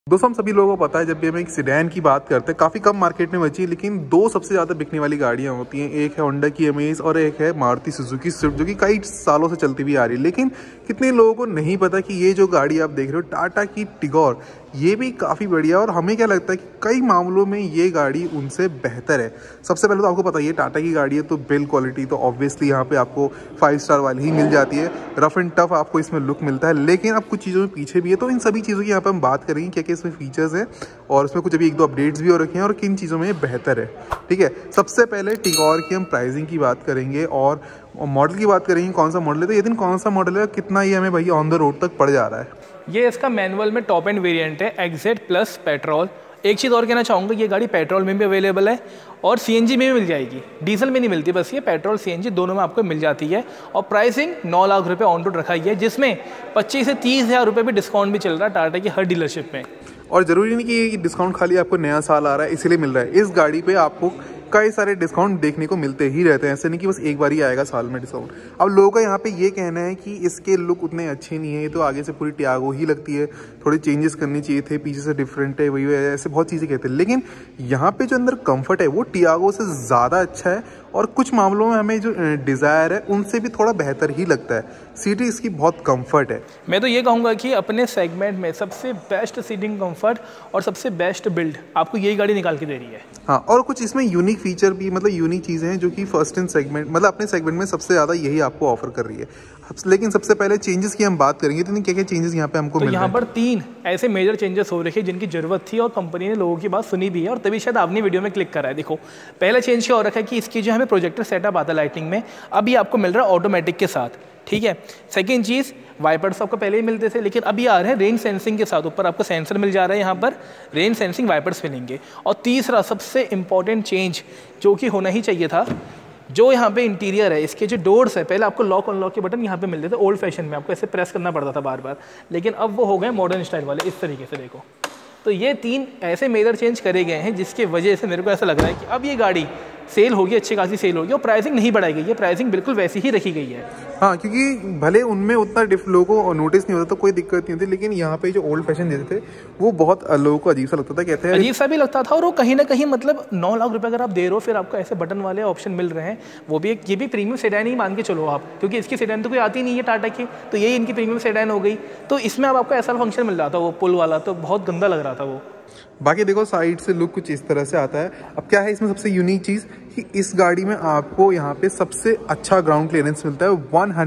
दोस्तों हम सभी लोगों को पता है जब भी हम एक सेडान की बात करते हैं काफ़ी कम मार्केट में बची, लेकिन दो सबसे ज़्यादा बिकने वाली गाड़ियां होती हैं। एक है होंडा की अमेज और एक है मारुति सुजुकी स्विफ्ट, जो कि कई सालों से चलती हुई आ रही है। लेकिन कितने लोगों को नहीं पता कि ये जो गाड़ी आप देख रहे हो टाटा की टिगोर, ये भी काफ़ी बढ़िया और हमें क्या लगता है कि कई मामलों में ये गाड़ी उनसे बेहतर है। सबसे पहले तो आपको पता है ये टाटा की गाड़ी है, तो बिल्ड क्वालिटी तो ऑब्वियसली यहाँ पे आपको 5 स्टार वाली ही मिल जाती है। रफ एंड टफ आपको इसमें लुक मिलता है, लेकिन अब कुछ चीज़ों में पीछे भी है। तो इन सभी चीज़ों की यहाँ पे हम बात करेंगे, क्या क्या इसमें फीचर्स हैं और इसमें कुछ अभी 1-2 अपडेट्स भी हो रखे हैं और किन चीज़ों में ये बेहतर है। ठीक है, सबसे पहले टिगोर की हम प्राइसिंग की बात करेंगे और मॉडल की बात करेंगे, कौन सा मॉडल है। तो ये दिन कौन सा मॉडल है, कितना ये हमें भैया ऑन द रोड तक पड़ जा रहा है। ये इसका मैनुअल में टॉप एंड वेरिएंट है, एक्जेड प्लस पेट्रोल। एक चीज़ और कहना चाहूँगा, ये गाड़ी पेट्रोल में भी अवेलेबल है और सीएनजी में भी मिल जाएगी। डीजल में नहीं मिलती, बस ये पेट्रोल सीएनजी दोनों में आपको मिल जाती है। और प्राइसिंग 9 लाख रुपये ऑन रोड रखा है, जिसमें 25 से 30 हज़ार रुपये भी डिस्काउंट भी चल रहा है टाटा की हर डीलरशिप में। और ज़रूरी नहीं कि ये डिस्काउंट खाली आपको नया साल आ रहा है इसीलिए मिल रहा है। इस गाड़ी पे आपको कई सारे डिस्काउंट देखने को मिलते ही रहते हैं, ऐसे नहीं कि बस एक बार ही आएगा साल में डिस्काउंट। अब लोगों का यहाँ पे ये कहना है कि इसके लुक उतने अच्छे नहीं है, ये तो आगे से पूरी टियागो ही लगती है, थोड़े चेंजेस करने चाहिए थे, पीछे से डिफरेंट है, वही ऐसे बहुत चीज़ें कहते हैं। लेकिन यहाँ पे जो अंदर कंफर्ट है वो टियागो से ज़्यादा अच्छा है और कुछ मामलों में हमें जो डिज़ायर है उनसे भी थोड़ा बेहतर ही लगता है। सीटिंग इसकी बहुत कंफर्ट है। मैं तो ये कहूँगा कि अपने सेगमेंट में सबसे बेस्ट सीटिंग कंफर्ट और सबसे बेस्ट बिल्ड आपको यही गाड़ी निकाल के दे रही है। हाँ, और कुछ इसमें यूनिक फीचर भी, मतलब यूनिक चीज़ें हैं जो कि फर्स्ट इन सेगमेंट, मतलब अपने सेगमेंट में सबसे ज़्यादा यही आपको ऑफर कर रही है। लेकिन सबसे पहले चेंजेस की हम बात करेंगे, तो क्या क्या चेंजेस यहाँ पे हमको मिल रहे हैं। यहाँ पर 3 ऐसे मेजर चेंजेस हो रखे हैं जिनकी जरूरत थी और कंपनी ने लोगों की बात सुनी भी है और तभी शायद आपने वीडियो में क्लिक करा है। देखो, पहला चेंज क्या हो रखा है कि इसकी जो हमें प्रोजेक्टर सेटअप आता है लाइटिंग में, अभी आपको मिल रहा है ऑटोमेटिक के साथ। ठीक है, सेकेंड चीज़, वाइपर्स आपको पहले ही मिलते थे लेकिन अभी आ रहे हैं रेन सेंसिंग के साथ। ऊपर आपको सेंसर मिल जा रहा है, यहाँ पर रेन सेंसिंग वाइपर्स मिलेंगे। और तीसरा सबसे इंपॉर्टेंट चेंज जो कि होना ही चाहिए था, जो यहाँ पे इंटीरियर है, इसके जो डोर्स है, पहले आपको लॉक अनलॉक के बटन यहाँ पे मिलते थे ओल्ड फैशन में, आपको ऐसे प्रेस करना पड़ता था बार बार, लेकिन अब वो हो गए मॉडर्न स्टाइल वाले इस तरीके से। देखो, तो ये 3 ऐसे मेजर चेंज करे गए हैं जिसकी वजह से मेरे को ऐसा लग रहा है कि अब ये गाड़ी सेल होगी, अच्छी खासी सेल होगी और प्राइसिंग नहीं बढ़ाई गई है, प्राइसिंग बिल्कुल वैसी ही रखी गई है। हाँ, क्योंकि भले उनमें उतना लोगों को नोटिस नहीं होता तो कोई दिक्कत नहीं होती, लेकिन यहाँ पे जो ओल्ड फैशन देते थे वो बहुत लोगों को अजीब सा लगता था। कहते हैं अजीब सा भी लगता था और वो कहीं ना कहीं मतलब 9 लाख रुपए अगर आप दे रहे हो फिर आपको ऐसे बटन वाले ऑप्शन मिल रहे हैं, वो भी ये भी प्रीमियम सेडान ही मान के चलो आप, क्योंकि इसकी सेडान तो कोई आती नहीं है टाटा की, तो यही इनकी प्रीमियम सेडान हो गई। तो इसमें अब आपको ऐसा फंक्शन मिल रहा था, वो पुल वाला, तो बहुत गंदा लग रहा था वो। बाकी देखो साइड से लुक कुछ इस तरह से आता है। अब क्या है इसमें सबसे यूनिक चीज़ कि इस गाड़ी में आपको यहाँ पे सबसे अच्छा ग्राउंड क्लियरेंस मिलता है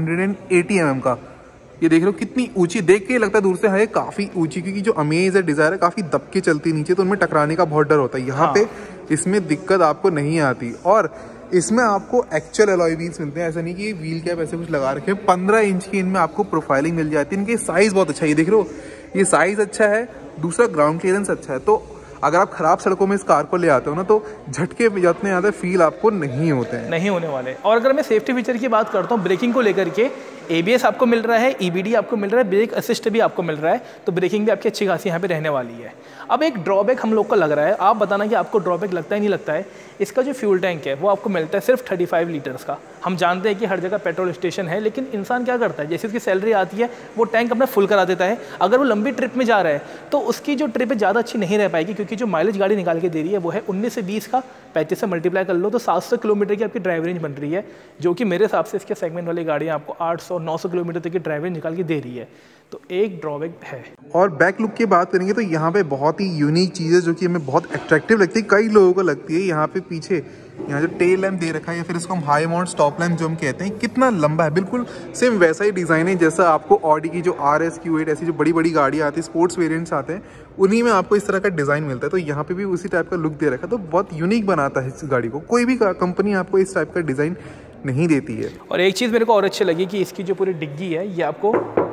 180 mm का। ये देख लो कितनी ऊंची, देख के लगता है दूर से है काफ़ी ऊंची, क्योंकि जो अमेज है, डिज़ायर है, काफ़ी दबके चलती नीचे, तो उनमें टकराने का बहुत डर होता है। यहाँ पे इसमें दिक्कत आपको नहीं आती। और इसमें आपको एक्चुअल अलॉय व्हील्स मिलते हैं, ऐसा नहीं कि व्हील कैप ऐसे कुछ लगा रखे हैं। 15 इंच की इनमें आपको प्रोफाइलिंग मिल जाती है। इनकी साइज़ बहुत अच्छा है, ये देख लो, ये साइज़ अच्छा है, दूसरा ग्राउंड क्लियरेंस अच्छा है। तो अगर आप खराब सड़कों में इस कार को ले आते हो ना, तो झटके जितने ज़्यादा फील आपको नहीं होते हैं, नहीं होने वाले। और अगर मैं सेफ्टी फीचर की बात करता हूँ, ब्रेकिंग को लेकर के ABS आपको मिल रहा है, EBD आपको मिल रहा है, ब्रेक असिस्ट भी आपको मिल रहा है, तो ब्रेकिंग भी आपकी अच्छी खासी यहाँ पे रहने वाली है। अब एक ड्रॉबैक हम लोग को लग रहा है, आप बताना कि आपको ड्रॉबैक लगता है नहीं लगता है। इसका जो फ्यूल टैंक है वो आपको मिलता है सिर्फ 35 लीटर्स का। हम जानते हैं कि हर जगह पेट्रोल स्टेशन है, लेकिन इंसान क्या करता है, जैसे उसकी सैलरी आती है वो टैंक अपना फुल करा देता है। अगर वो लंबी ट्रिप में जा रहा है तो उसकी जो ट्रिप है ज़्यादा अच्छी नहीं रह पाएगी, क्योंकि जो माइलेज गाड़ी निकाल के दे रही है वो है 19 से 20 का। 35 से मल्टीप्लाई कर लो तो 700 किलोमीटर की आपकी ड्राइव रेंज बन रही है, जो कि मेरे हिसाब से इसके सेगमेंट वाली गाड़ियाँ आपको 800-900 किलोमीटर तक की ड्राइव रेंज निकाल के दे रही है। तो एक ड्रॉबैक है। और बैक लुक की बात करेंगे तो यहाँ पे बहुत ही यूनिक चीज़ है जो कि हमें बहुत अट्रैक्टिव लगती है, कई लोगों को लगती है। यहाँ पे पीछे यहाँ जो टेल लैम्प दे रखा है, या फिर इसको हम हाई माउंट स्टॉप लैम्प जो हम कहते हैं, कितना लंबा है, बिल्कुल सेम वैसा ही डिज़ाइन है जैसा आपको ऑडी की जो RS Q8 ऐसी जो बड़ी बड़ी गाड़ियाँ आती है, स्पोर्ट्स वेरिएंट्स आते हैं, उन्हीं में आपको इस तरह का डिज़ाइन मिलता है। तो यहाँ पे भी उसी टाइप का लुक दे रखा है, तो बहुत यूनिक बनाता है इस गाड़ी को। कोई भी कंपनी आपको इस टाइप का डिज़ाइन नहीं देती है। और एक चीज़ मेरे को और अच्छी लगी कि इसकी जो पूरी डिग्गी है ये आपको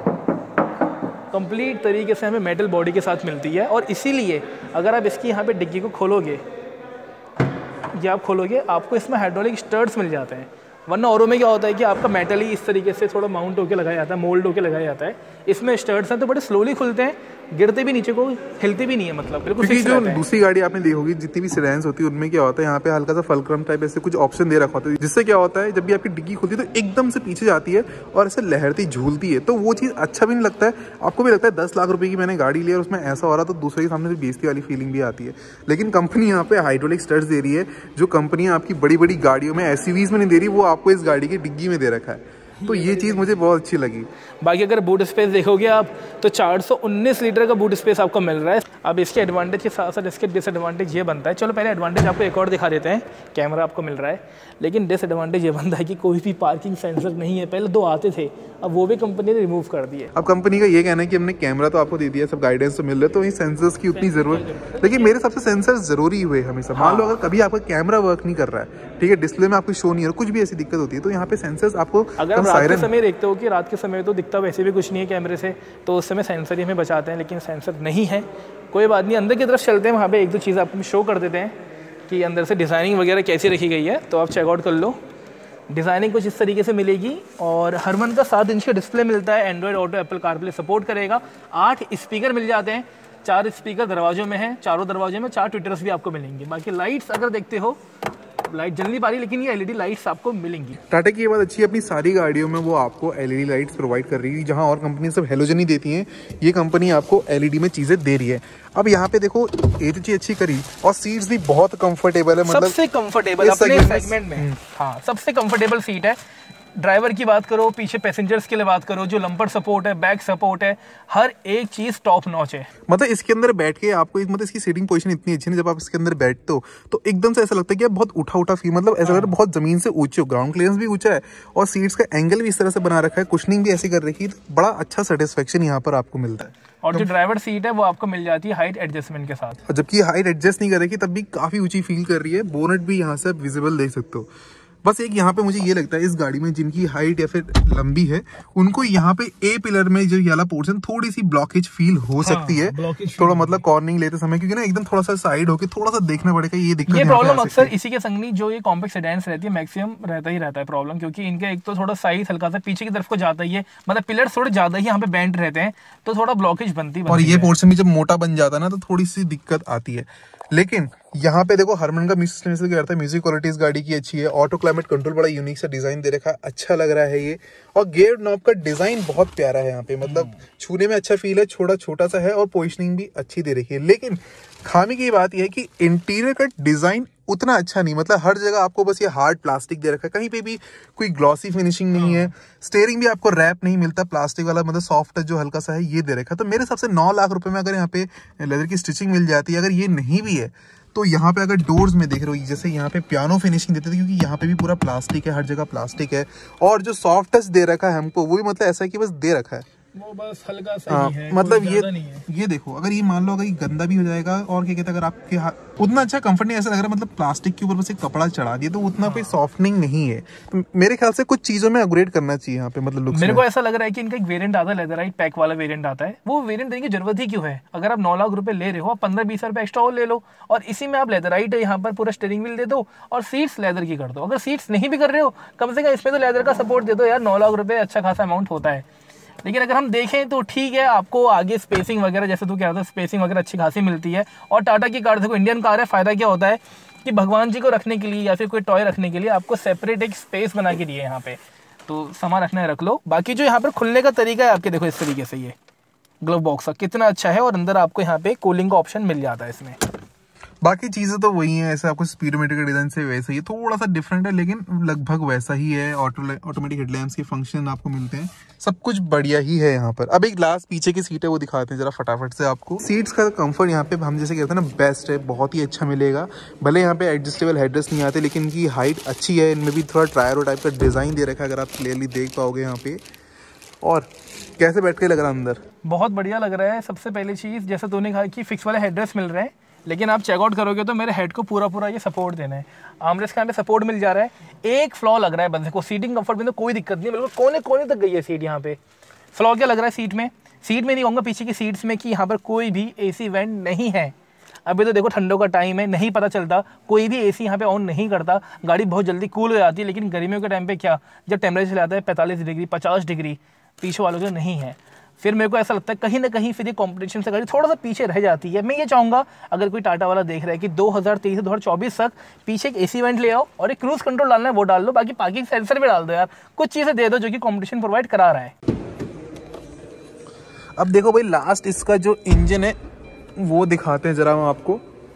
कंप्लीट तरीके से हमें मेटल बॉडी के साथ मिलती है, और इसीलिए अगर आप इसकी यहाँ पे डिग्गी को खोलोगे, ये आप खोलोगे, आपको इसमें हाइड्रोलिक स्टर्ट्स मिल जाते हैं। वरना औरों में क्या होता है कि आपका मेटल ही इस तरीके से थोड़ा माउंट होकर लगाया जाता है, मोल्ड होकर लगाया जाता है। इसमें स्टर्ट्स हैं तो बड़े स्लोली खुलते हैं, गिरते भी नीचे को, हिलती भी नहीं है, मतलब बिल्कुल क्योंकि फिक्स जो रहता है। दूसरी गाड़ी आपने देखी होगी, जितनी भी सेडान्स होती है उनमें क्या होता है, यहाँ पे हल्का सा फलक्रम टाइप ऐसे कुछ ऑप्शन दे रखा होता है, जिससे क्या होता है जब भी आपकी डिग्गी खुलती है तो एकदम से पीछे जाती है और ऐसे लहरती झूलती है, तो वो चीज़ अच्छा भी नहीं लगता है। आपको भी लगता है 10 लाख रुपए की मैंने गाड़ी ली और उसमें ऐसा हो रहा, तो दूसरे के सामने से बेइज्जती वाली फीलिंग भी आती है। लेकिन कंपनी यहाँ पे हाइड्रोलिक स्टड्स दे रही है, जो कंपनियाँ आपकी बड़ी बड़ी गाड़ियों में एसयूवीज में नहीं दे रही, वो आपको इस गाड़ी की डिग्गी में दे रखा है, तो ये चीज़ मुझे बहुत अच्छी लगी। बाकी अगर बूट स्पेस देखोगे आप तो 419 लीटर का बूट स्पेस आपको मिल रहा है। अब इसके एडवांटेज के साथ साथ इसके डिसएडवांटेज ये बनता है, चलो पहले एडवांटेज आपको एक और दिखा देते हैं, कैमरा आपको मिल रहा है, लेकिन डिसएडवांटेज ये बनता है कि कोई भी पार्किंग सेंसर नहीं है। पहले 2 आते थे, अब वो भी कंपनी ने रिमूव कर दिए। अब कंपनी का ये कहना है कि हमने कैमरा तो आपको दे दिया, सब गाइडेंस तो मिल रहा है, तो इन सेंसर्स की उतनी जरूरत, लेकिन मेरे हिसाब से सेंसर्स जरूरी हुए हमेशा। मान लो अगर कभी आपका कैमरा वर्क नहीं कर रहा है, ठीक है, डिस्प्ले में आपको शो नहीं हो रहा, कुछ भी ऐसी दिक्कत होती है, तो यहाँ पे सेंसर्स आपको, अगर आप रात के समय देखते हो कि रात के समय तो दिखता वैसे भी कुछ नहीं है कैमरे से, तो उस समय सेंसर ही हमें बचाते हैं, लेकिन सेंसर नहीं है, कोई बात नहीं। अंदर की तरफ चलते हैं, वहाँ पे 1-2 चीज़ आपको शो कर देते हैं कि अंदर से डिज़ाइनिंग वगैरह कैसी रखी गई है, तो आप चेकआउट कर लो। डिज़ाइनिंग कुछ इस तरीके से मिलेगी और हरमन का 7 इंच का डिस्प्ले मिलता है, Android Auto Apple CarPlay support करेगा, 8 स्पीकर मिल जाते हैं, 4 स्पीकर दरवाजों में है, चारों दरवाजों में 4 ट्विटर्स भी आपको मिलेंगे। बाकी लाइट्स अगर देखते हो, लाइट जल नहीं पा रही, लेकिन ये एलईडी लाइट्स आपको मिलेंगी। टाटा की ये बात अच्छी है, अपनी सारी गाड़ियों में वो आपको एलईडी लाइट्स प्रोवाइड कर रही है, जहां और कंपनी सब हेलोजन ही देती हैं, ये कंपनी आपको एलईडी में चीजें दे रही है। अब यहाँ पे देखो ये तो चीज अच्छी करी, और सीट्स भी बहुत कंफर्टेबल है, मतलब सबसे कंफर्टेबल अपने सेगमेंट में, हाँ सबसे कंफर्टेबल सीट है। ड्राइवर की बात करो, पीछे पैसेंजर्स के लिए बात करो, जो लंपर सपोर्ट है, बैक सपोर्ट है, हर एक चीज टॉप नॉच है। मतलब इसके अंदर बैठ के आपको मतलब इसकी सीटिंग पोजीशन इतनी अच्छी है, जब आप इसके अंदर बैठते हो तो एकदम से ऐसा लगता है कि आप बहुत उठा फील, मतलब ऐसा लग रहा है बहुत जमीन से ऊंचे हो, ग्राउंड क्लियरेंस भी ऊंचा है और सीट्स का एंगल भी इस तरह से बना रखा है, कुशनिंग भी ऐसी कर रखी है, तो बड़ा अच्छा सेटिस्फेक्शन यहाँ पर आपको मिलता है। और जो ड्राइवर सीट है वो आपको मिल जाती है हाइट एडजस्टमेंट के साथ, और जबकि हाइट एडजस्ट नहीं कर रही तब भी काफी ऊंची फील कर रही है। बोनट भी यहाँ से आप विजिबल देख सकते हो। बस एक यहाँ पे मुझे ये लगता है इस गाड़ी में जिनकी हाइट या फिर लंबी है, उनको यहाँ पे ए पिलर में जो वाला पोर्शन थोड़ी सी ब्लॉकेज फील हो सकती है, थोड़ा मतलब कॉर्निंग लेते समय, क्योंकि ना एकदम थोड़ा सा साइड होके थोड़ा सा देखना पड़ेगा, ये दिक्कत। ये प्रॉब्लम अक्सर इसी के संग नहीं, जो ये कॉम्पैक्ट सेडान्स रहती है मैक्सिमम रहता ही रहता है प्रॉब्लम, क्योंकि इनका एक तो थोड़ा साइज हल्का सा पीछे की तरफ को जाता ही है, मतलब पिलर थोड़े ज्यादा ही यहाँ पे बेंड रहते हैं, तो थोड़ा ब्लॉकेज बनती है। और ये पोर्शन भी जब मोटा बन जाता है ना, तो थोड़ी सी दिक्कत आती है। लेकिन यहाँ पे देखो हरमन का म्यूजिक सिस्टम क्या करता है, म्यूजिक क्वालिटी इस गाड़ी की अच्छी है, ऑटो क्लाइमेट कंट्रोल बड़ा यूनिक सा डिजाइन दे रखा है, अच्छा लग रहा है ये, और गियर नॉब का डिजाइन बहुत प्यारा है यहाँ पे, मतलब छूने में अच्छा फील है, छोटा सा है और पोजिशनिंग भी अच्छी दे रखी है। लेकिन खामी की बात यह है कि इंटीरियर का डिजाइन उतना अच्छा नहीं, मतलब हर जगह आपको बस ये हार्ड प्लास्टिक दे रखा है, कहीं पे भी कोई ग्लॉसी फिनिशिंग नहीं है, स्टीयरिंग भी आपको रैप नहीं मिलता, प्लास्टिक वाला मतलब सॉफ्ट जो हल्का सा है ये दे रखा है। तो मेरे हिसाब से 9 लाख रुपए में अगर यहाँ पे लेदर की स्टिचिंग मिल जाती है, अगर ये नहीं भी है तो यहाँ पे अगर डोर्स में देख रहे हो जैसे यहाँ पे पियानो फिनिशिंग देते थे, क्योंकि यहाँ पे भी पूरा प्लास्टिक है, हर जगह प्लास्टिक है, और जो सॉफ्ट टच दे रखा है हमको वो भी मतलब ऐसा है कि बस दे रखा है, वो बस हल्का सा ही है, मतलब ये देखो, अगर ये मान लो अगर ये गंदा भी हो जाएगा और क्या कहते हैं, अगर आपके उतना अच्छा कंफर्ट नहीं ऐसा लग रहा है, मतलब प्लास्टिक के ऊपर बस एक कपड़ा चढ़ा दिया, तो उतना कोई सॉफ्टनिंग नहीं है। तो मेरे ख्याल से कुछ चीजों में अपग्रेड करना चाहिए यहाँ पे, मतलब लुक्स मेरे को ऐसा लग रहा है कि इनका एक वेरिएंट आता है लेदराइट पैक वाला वेरिएंट आता है, वो वेरिएंट देने की जरूरत ही क्यों है? अगर आप 9 लाख रुपए ले रहे हो, 15-20 रुपए एक्स्ट्रा और ले लो, और इसी में आप लेदराइट यहाँ पर पूरा स्टीयरिंग व्हील दे दो और सीट्स लेदर की कर दो। अगर सीट्स नहीं भी कर रहे हो, कम से कम इसमें तो लेदर का सपोर्ट दे दो यार, 9 लाख रुपए अच्छा खासा अमाउंट होता है। लेकिन अगर हम देखें तो ठीक है, आपको आगे स्पेसिंग वगैरह, जैसे तू कह रहा था, स्पेसिंग वगैरह अच्छी खासी मिलती है। और टाटा की कार देखो, इंडियन कार है, फायदा क्या होता है कि भगवान जी को रखने के लिए या फिर कोई टॉय रखने के लिए आपको सेपरेट एक स्पेस बना के दिए यहाँ पे, तो सामान रखना है रख लो। बाकी जो यहाँ पर खुलने का तरीका है आपके, देखो इस तरीके से ये ग्लव बॉक्स कितना अच्छा है, और अंदर आपको यहाँ पे कूलिंग का ऑप्शन मिल जाता है इसमें। बाकी चीजें तो वही हैं, ऐसे आपको स्पीडोमीटर का डिजाइन से वैसा ही है, थोड़ा सा डिफरेंट है लेकिन लगभग वैसा ही है। ऑटोमेटिक हेडलैम्प्स के फंक्शन आपको मिलते हैं, सब कुछ बढ़िया ही है यहाँ पर। अब एक लास्ट पीछे की सीट है वो दिखाते हैं जरा फटाफट से आपको। सीट्स का कंफर्ट यहाँ पे हम जैसे कहते हैं ना बेस्ट है, बहुत ही अच्छा मिलेगा। भले यहाँ पे एडजस्टेबल हेडरेस्ट नहीं आते, लेकिन इनकी हाइट अच्छी है, इनमें भी थोड़ा ट्रायरो टाइप का डिजाइन दे रखा है, अगर आप क्लियरली देख पाओगे यहाँ पे। और कैसे बैठ के लग रहा है अंदर? बहुत बढ़िया लग रहा है। सबसे पहली चीज़, जैसे तूने कहा कि फिक्स वाले हेडरेस्ट मिल रहे हैं, लेकिन आप चेकआउट करोगे तो मेरे हेड को पूरा ये सपोर्ट देना है। आर्मरेस्ट का यहाँ पे सपोर्ट मिल जा रहा है। एक फ्लॉ लग रहा है बंदे को, सीटिंग कंफर्ट में तो कोई दिक्कत नहीं, बिल्कुल कोने कोने तक गई है सीट। यहाँ पे फ्लॉ क्या लग रहा है सीट में नहीं कहूँगा, पीछे की सीट्स में, कि यहाँ पर कोई भी एसी वेंट नहीं है। अभी तो देखो ठंडों का टाइम है, नहीं पता चलता, कोई भी एसी यहाँ पे ऑन नहीं करता, गाड़ी बहुत जल्दी कूल हो जाती है। लेकिन गर्मियों के टाइम पे क्या, जब टेम्परेचर आता है 45 डिग्री 50 डिग्री, पीछे वालों के नहीं है। फिर मेरे को ऐसा लगता है कहीं ना कहीं फिर ये कॉम्पिटिशन से गाड़ी थोड़ा सा पीछे रह जाती है। मैं ये चाहूँगा अगर कोई टाटा वाला देख रहा है कि 2023 से 2024 तक पीछे एक AC वेंट ले आओ और एक क्रूज कंट्रोल डालना है वो डाल लो, बाकी पार्किंग सेंसर भी डाल दो यार, कुछ चीज़ें दे दो जो कि कॉम्पिटिशन प्रोवाइड करा रहा है। अब देखो भाई लास्ट इसका जो इंजन है वो दिखाते हैं जरा हम आपको,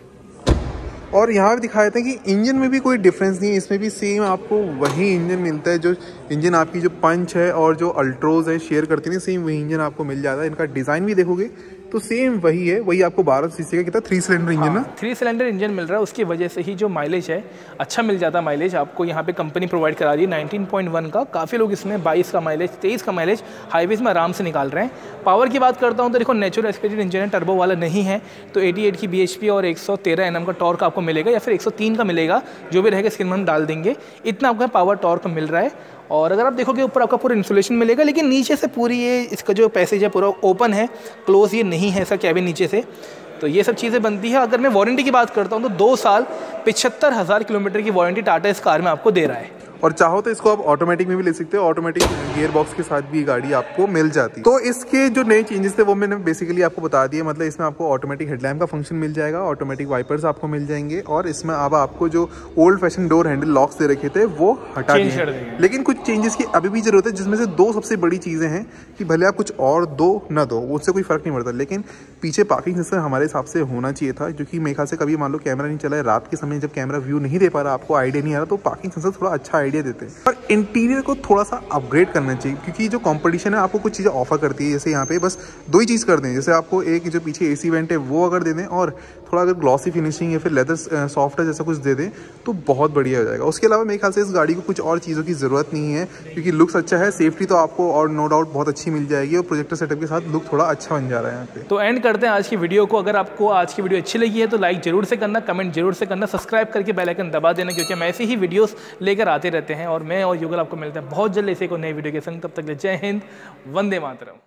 और यहाँ भी दिखा देते हैं कि इंजन में भी कोई डिफरेंस नहीं है, इसमें भी सेम आपको वही इंजन मिलता है जो इंजन आपकी जो पंच है और जो अल्ट्रोज है शेयर करती है, सेम वही इंजन आपको मिल जाता है। इनका डिज़ाइन भी देखोगे तो सेम वही है, वही आपको 12 सीसी का कितना 3 सिलेंडर इंजन ना 3 सिलेंडर इंजन मिल रहा है, उसकी वजह से ही जो माइलेज है अच्छा मिल जाता है। माइलेज आपको यहाँ पे कंपनी प्रोवाइड करा रही है 19.1 का, काफ़ी लोग इसमें 22 का माइलेज 23 का माइलेज हाईवेज में आराम से निकाल रहे हैं। पावर की बात करता हूँ तो देखो नेचुरल एस्पिरेटेड इंजन है, टर्बो वाला नहीं है, तो 88 की bhp और 113 Nm का टॉर्क आपको मिलेगा या फिर 103 का मिलेगा, जो भी रहेगा स्क्रीन में हम डाल देंगे। इतना आपका पावर टॉर्क मिल रहा है। और अगर आप देखोगे ऊपर आपका पूरा इंसुलेशन मिलेगा, लेकिन नीचे से पूरी ये इसका जो पैसेज है पूरा ओपन है, क्लोज ये नहीं है ऐसा कैबिन नीचे से, तो ये सब चीज़ें बनती है। अगर मैं वारंटी की बात करता हूँ तो 2 साल 75,000 किलोमीटर की वारंटी टाटा इस कार में आपको दे रहा है। और चाहो तो इसको आप ऑटोमेटिक में भी ले सकते हो, ऑटोमेटिक गियर बॉक्स के साथ भी गाड़ी आपको मिल जाती है। तो इसके जो नए चेंजेस थे वो मैंने बेसिकली आपको बता दिए, मतलब इसमें आपको ऑटोमेटिक हेडलैम्प का फंक्शन मिल जाएगा, ऑटोमेटिक वाइपर्स आपको मिल जाएंगे, और इसमें अब आपको जो old fashion door handle locks दे रखे थे वो हटा दिए। लेकिन कुछ चेंजेस की अभी भी जरूरत है, जिसमें से 2 सबसे बड़ी चीज़ें हैं कि भले आप कुछ और दो ना दो उससे कोई फर्क नहीं पड़ता, लेकिन पीछे पार्किंग सेंसर हमारे हिसाब से होना चाहिए था, क्योंकि मेरे ख्याल से कभी मान लो कैमरा नहीं चला है रात के समय, जब कैमरा व्यू नहीं दे पा रहा, आपको आइडिया नहीं आ रहा, तो पार्किंग सेंसर थोड़ा अच्छा आइडिया देते हैं। पर इंटीरियर को थोड़ा सा अपग्रेड करना चाहिए, क्योंकि जो कंपटीशन है आपको कुछ चीज़ें ऑफर करती है, जैसे यहाँ पे बस 2 ही चीज़ कर दें, जैसे आपको एक जो पीछे AC वेंट है वो अगर दे दें, और थोड़ा अगर ग्लॉसी फिनिशिंग या फिर लेदर सॉफ्ट है जैसा कुछ दे दें तो बहुत बढ़िया हो जाएगा। उसके अलावा मेरे ख्याल से इस गाड़ी को कुछ और चीज़ों की ज़रूरत नहीं है, क्योंकि लुक्स अच्छा है, सेफ्टी तो आपको और नो डाउट बहुत अच्छी मिल जाएगी, और प्रोजेक्टर सेटअप के साथ लुक थोड़ा अच्छा बन जा रहा है यहाँ पे। तो एंड करते हैं आज की वीडियो को। अगर आपको आज की वीडियो अच्छी लगी है तो लाइक जरूर से करना, कमेंट जरूर से करना, सब्सक्राइब करके बेल आइकन दबा देना, क्योंकि हम ऐसी ही वीडियोस लेकर आते रहते हैं। और मैं और युगल आपको मिलते हैं बहुत जल्द ऐसे को नई वीडियो के संग। तब तक जय हिंद, वंदे मातरम।